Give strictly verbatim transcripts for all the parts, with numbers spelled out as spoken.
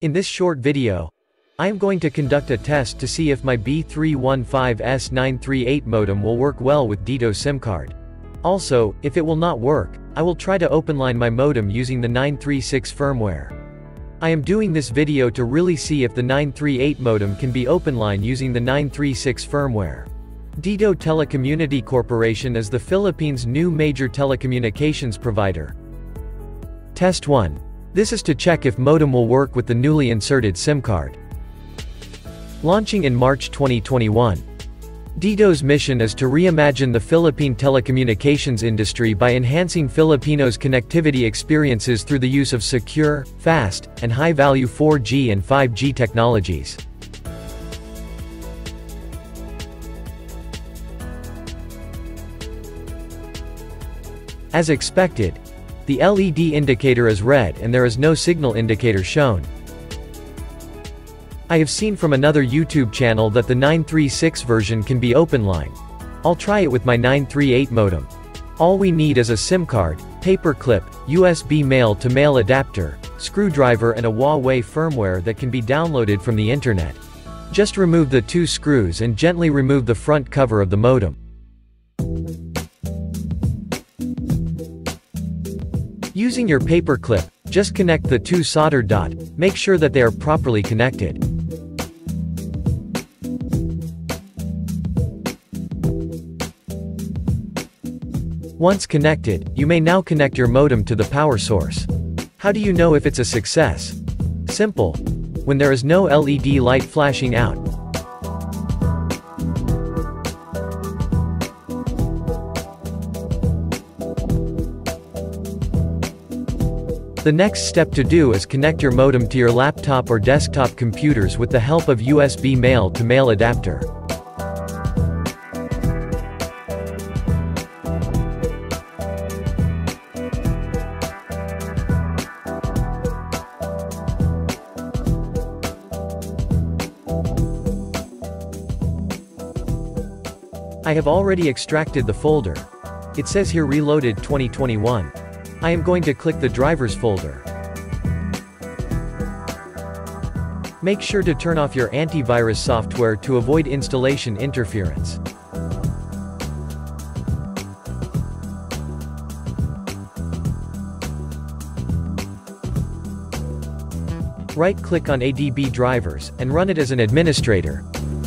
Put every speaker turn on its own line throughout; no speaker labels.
In this short video, I am going to conduct a test to see if my B three one five S nine three eight modem will work well with DITO SIM card. Also, if it will not work, I will try to openline my modem using the nine three six firmware. I am doing this video to really see if the nine three eight modem can be openline using the nine three six firmware. DITO Telecommunity Corporation is the Philippines' new major telecommunications provider. Test one. This is to check if modem will work with the newly inserted SIM card. Launching in March twenty twenty-one. DITO's mission is to reimagine the Philippine telecommunications industry by enhancing Filipinos' connectivity experiences through the use of secure, fast, and high-value four G and five G technologies. As expected, the L E D indicator is red and there is no signal indicator shown. I have seen from another YouTube channel that the nine three six version can be openline. I'll try it with my nine three eight modem. All we need is a SIM card, paper clip, U S B male-to-male adapter, screwdriver and a Huawei firmware that can be downloaded from the internet. Just remove the two screws and gently remove the front cover of the modem. Using your paper clip, just connect the two solder dot, make sure that they are properly connected. Once connected, you may now connect your modem to the power source. How do you know if it's a success? Simple. When there is no L E D light flashing out. The next step to do is connect your modem to your laptop or desktop computers with the help of U S B male-to-male adapter. I have already extracted the folder. It says here Reloaded twenty twenty-one. I am going to click the drivers folder. Make sure to turn off your antivirus software to avoid installation interference. Right-click on A D B drivers, and run it as an administrator.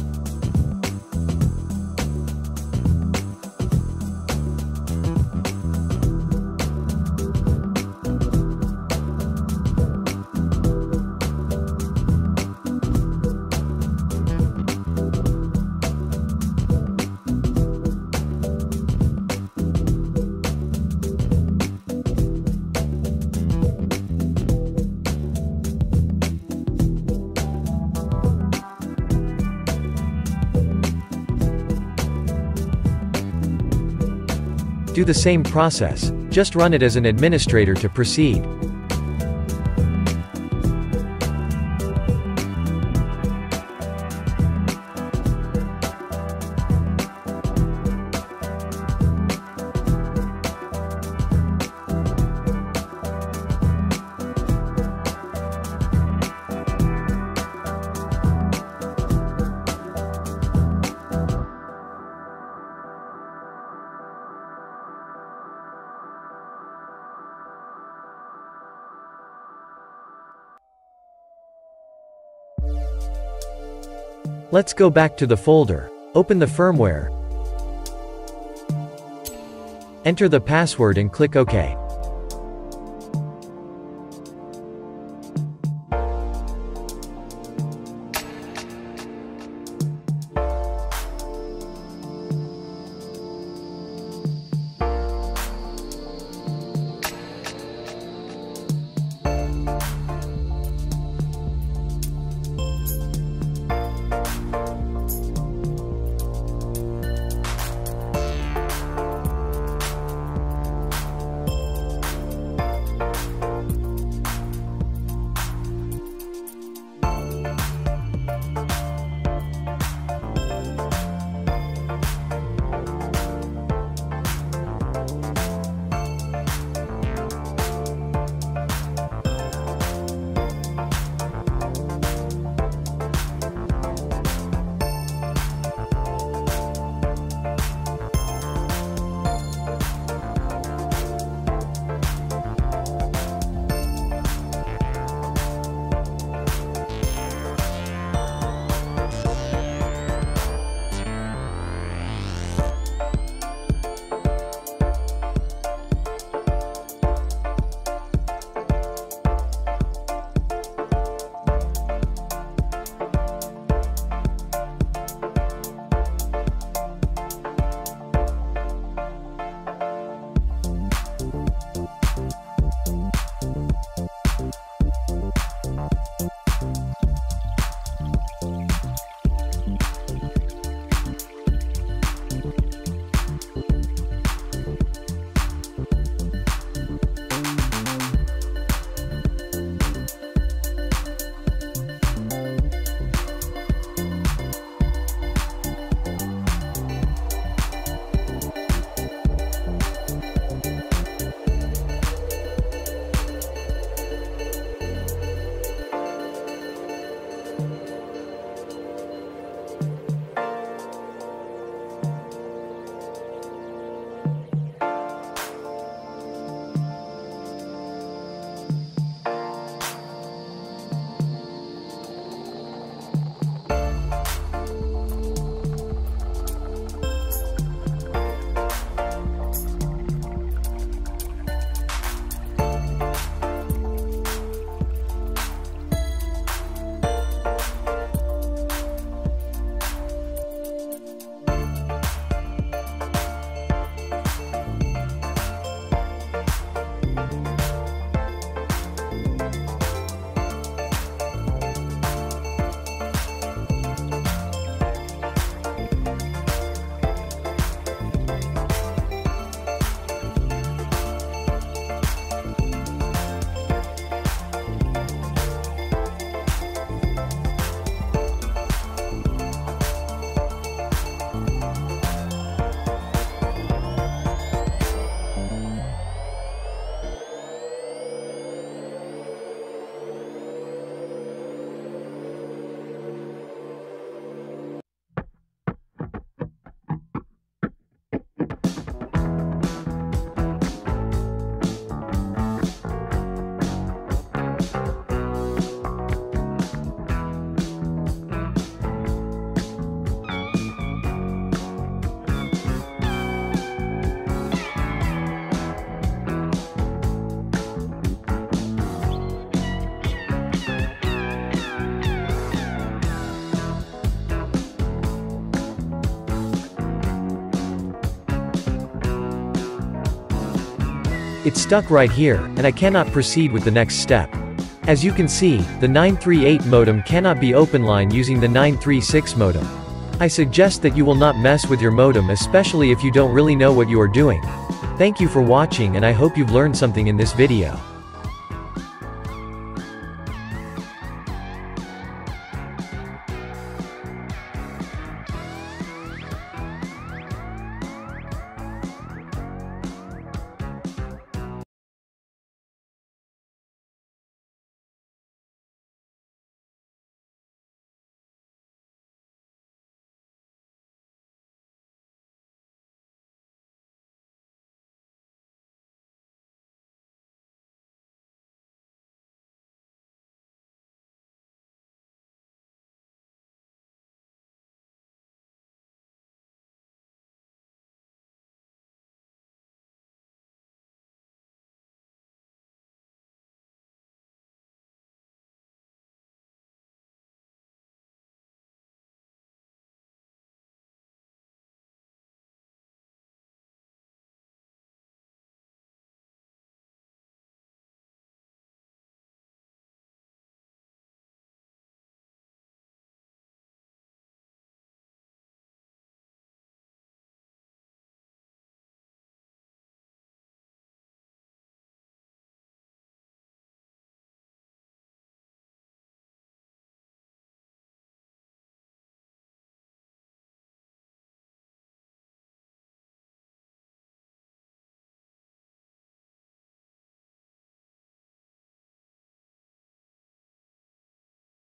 Do the same process, just run it as an administrator to proceed. Let's go back to the folder. Open the firmware. Enter the password and click OK. It's stuck right here, and I cannot proceed with the next step. As you can see, the nine three eight modem cannot be open line using the nine three six modem. I suggest that you will not mess with your modem, especially if you don't really know what you are doing. Thank you for watching, and I hope you've learned something in this video.